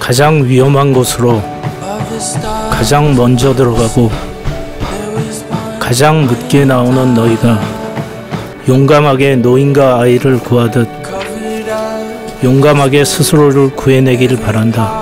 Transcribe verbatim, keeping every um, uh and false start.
가장 위험한 곳으로 가장 먼저 들어가고 가장 늦게 나오는 너희가 용감하게 노인과 아이를 구하듯 용감하게 스스로를 구해내길 바란다.